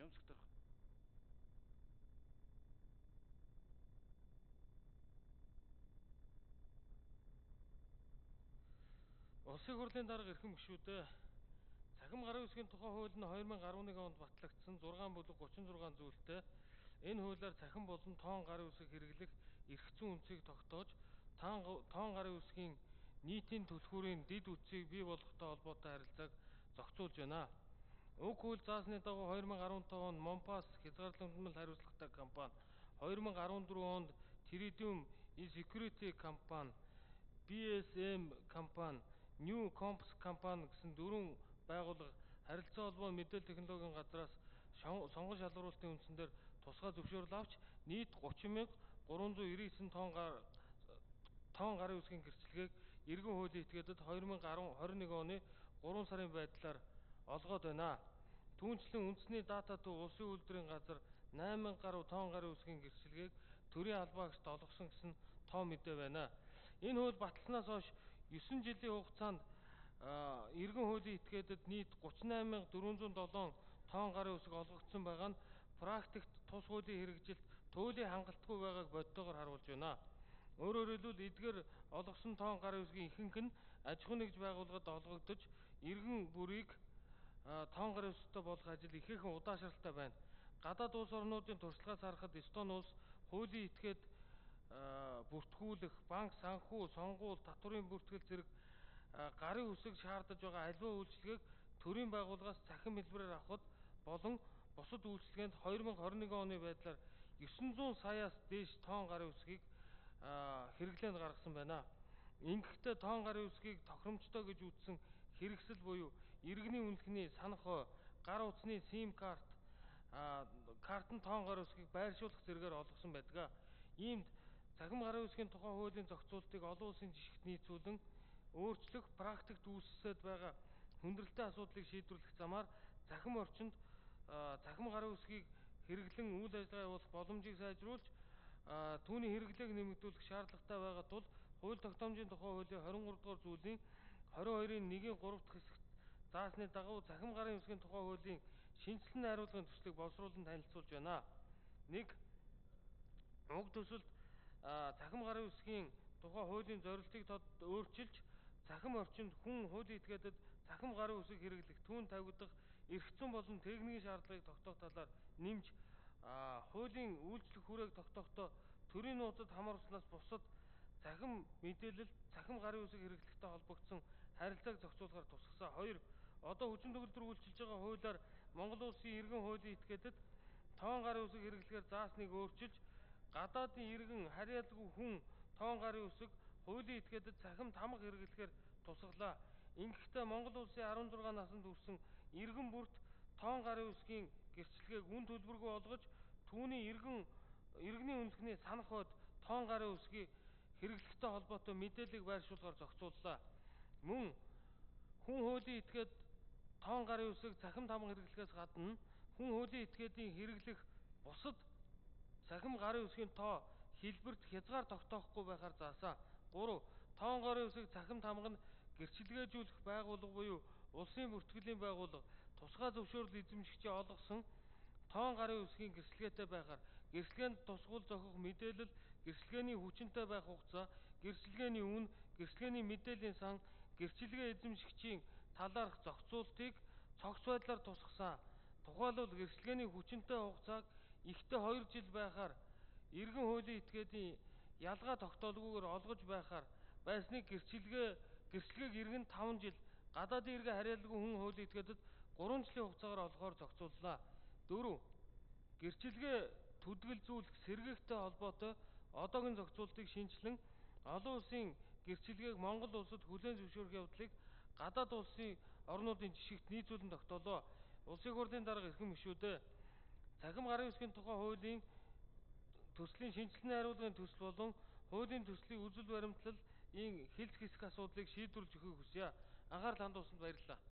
Баримтсагдах. Улсын хурлын дарга эрхэм гишүүдээ цахим гарын үсгийн тухай хууль нь 2011 онд батлагдсан 6 бүлэг 36 зүйлтэй энэ хуулиар цахим болон тоон гарын үсэг хэрэглэх эрх зүйн үндсийг тогтоож тоон гарын үсгийн нийтийн түлхүүрийн дэд үтсийг бий болгохтой холбоотой харилцааг зохицуулж байна. Уг хууль заасны дагуу 2015 онд Монпас хязгаарлагдмал хариуцлагатай компани, 2014 онд Tritium E-Security компани, BSM компани, New Comps компани гэсэн 4 байгууллага харилцаа холбоо мэдээлэл технологийн газраас сонгон шалгаруулалтын үндсээр тусгай зөвшөөрөл авч нийт 30,399 тоон гарын үсгийн гэрчлэгийг эргэн хуулийн этгээдэд 2021 оны 3 сарын байдлаар олгоод байна. Түүнчлэн үндэсний дата төв улсын үйлдвэрийн газар 8,000 гаруй тоон гарын үсгийн гэрчлэгийг төрийн албаагчид олгосон гэсэн тоо мэдээ байна. Энэ хууль баталснаас хойш 9 жилийн хугацаанд эргэн хуулийн этгээдэд нийт 38,407 тоон гарын үсэг олгогдсон байгаа нь практикт тус хуулийн хэрэгжилт туйлын хангалтгүй байгааг бодитоогоор харуулж байна. Өөрөөр хэлбэл эдгээр олгосон тоон гарын үсгийн ихэнх нь аж ахуй нэгж байгууллагад олгогдож эргэн бүрийг тоон гарын үсэгтэй болгох ажил ихээхэн удаашралтай байна. Гадаад улс орнуудын туршлагаас харахад Эстони улс хуулийн этгээд бүртгүүлэх, банк, санхүү, сонгуул, татврын бүртгэл зэрэг гарын үсэг шаардаж байгаа аливаа үйлчилгээг төрийн байгууллагаас цахим хэлбэрээр авахд болон бусад үйлчилгээнд 2021 оны байдлаар 900 саяас дээш тоон гарын үсгийг хэрэглээнд гаргасан байна. Ингэхдээ тоон гарын үсгийг тохиромжтой гэж үзсэн хэрэгсэл буюу иргэний үнэлгэний санах хой, гар утасны SIM карт нь тоон гарын үсгийг байршуулах зэрэгээр олгосон байдаг. Иймд цахим гарын үсгийн тухай хуулийн зохицуултыг олон улсын жишгт нийцүүлэн өөрчлөх практикт үүссээд байгаа хүндрэлтэй асуудлыг шийдвэрлэх замаар цахим орчинд цахим гарын үсгийг хэрэглэн үйл ажиллагаа явуулах боломжийг сайжруулж түүний хэрэглээг нэмэгдүүлэх шаардлагатай байгаа тул хууль тогтоомжийн тухай хуулийн 23 дугаар зүйлийн 22-ийн 1-ийн 3 дахь хэсэгт заасны дагуу цахим гарын үсгийн тухай хуулийн шинжилсэн найруулгын төслийг боловсруулан танилцуулж байна. 1. Уг төсөлд цахим гарын үсгийн тухай хуулийн зорилтыг өөрчилж цахим орчинд хүн хуулийн этгээдэд цахим гарын үсэг хэрэглэх, түүнд тавигдах эрх зүйн болон техникийн шаардлагыг тогтоох талаар нэмж хуулийн үйлчлэх хүрээг тогтоохдоо төрийн нууцад хамааруулснаас бусад цахим мэдээлэл цахим гарын үсэг хэрэглэхтэй холбогдсон харилцааг зохицуулахаар тусгасан. 2. Одоо хүчин төгөлдөр үйлчилж байгаа хуулиар Монгол улсын иргэн хуулийн этгээдэд тоон гарын үсэг хэрэглэхээр заасныг өөрчилж гадаадын иргэн харьяалгүй хүн тоон гарын үсэг хуулийн этгээдэд цахим тамга хэрэглэхээр тусгалаа. Ингэхдээ Монгол улсын 16 наснд хүрсэн иргэн бүрт тоон гарын үсгийн гэрчлэгийг үн төлбөргүй олгож түүний иргэний үнэлгэний санах хойд тоон гарын үсгийг хэрэглэхтэй холбоотой мэдээллийг байршуулгаар зохицууллаа. Мөн хүн хуулийн этгээд тоон гарын үсгийг цахим тамга хэрэглэхээс гадна хүн хуулийн этгээдийн хэрэглэх бусад цахим гарын үсгийн тоо хэлбэрт хязгаар тогтоохгүй байхаар заасан. 3. Тоон гарын үсгийг цахим тамга нь гэрчлэгээжүүлэх байгууллага буюу улсын бүртгэлийн байгууллага тусгай зөвшөөрөл эзэмшигчийн олгосон тоон гарын үсгийн гэрчлэгээтэй байхаар гэрчлэгээнд тусгал зохих мэдээлэл, гэрчлэгээний хүчинтэй байх хугацаа, гэрчлэгээний үн, гэрчлэгээний мэдээллийн сан, гэрчлэгээ эзэмшигчийн талаарх зохицуултыг цогц байдлаар тусгасан. Тухайлбал гэрчлэгээний хүчинтэй хугацааг ихтэй 2 жил байхаар иргэн хуулийн этгээдийн ялгаа тогтоолгүйгээр олгож байхаар байсныг гэрчлэгийг иргэн 5 жил, гадаадын иргэн харьяалгүй хүн хуулийн этгээдэд 3 жилийн хугацаагаар олгохоор зохицууллаа. 4. Гэрчлэгээ төдөлгөлзүүлэх сэргээгтэй холбоотой одоогийн зохицуултыг шинжилэн олон улсын гэрчлэгээг Монгол улсад хүлээн зөвшөөрөх явдлыг гадаад улсын орнуудын жишгт нийцүүлэн тогтоолоо. Улсын хурлын дарга эрхэм гишүүдээ цахим гарын үсгийн тухай хуулийн төслийн шинжилсэн найруулгын төсөл болон хуулийн төслийн үзэл баримтлалын хэлц хэсэг асуудлыг шийдвэрлэж өгөхийг хүсье. Анхаарал хандуулсанд баярлалаа.